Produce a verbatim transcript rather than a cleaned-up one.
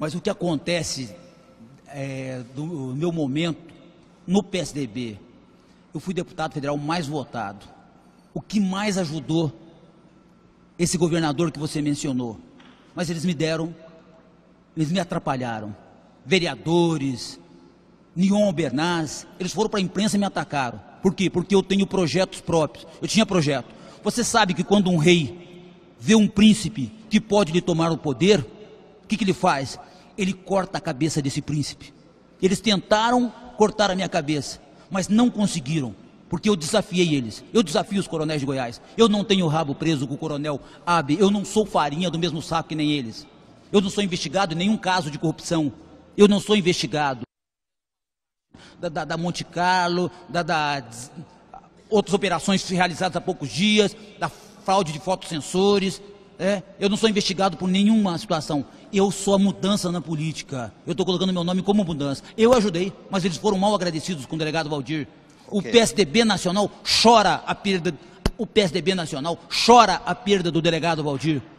Mas o que acontece é, do meu momento no P S D B, eu fui deputado federal mais votado. O que mais ajudou esse governador que você mencionou? Mas eles me deram, eles me atrapalharam. Vereadores, Nion Bernaz, eles foram para a imprensa e me atacaram. Por quê? Porque eu tenho projetos próprios. Eu tinha projeto. Você sabe que quando um rei vê um príncipe que pode lhe tomar o poder, o que, que ele faz? Ele corta a cabeça desse príncipe. Eles tentaram cortar a minha cabeça, mas não conseguiram, porque eu desafiei eles. Eu desafio os coronéis de Goiás. Eu não tenho rabo preso com o coronel Abe. Eu não sou farinha do mesmo saco que nem eles. Eu não sou investigado em nenhum caso de corrupção. Eu não sou investigado da, da, da Monte Carlo, da, da outras operações realizadas há poucos dias, da fraude de fotossensores. É, eu não sou investigado por nenhuma situação. Eu sou a mudança na política. Eu estou colocando meu nome como mudança. Eu ajudei, mas eles foram mal agradecidos com o delegado Valdir. O okay. P S D B Nacional chora a perda. O P S D B Nacional chora a perda do delegado Valdir.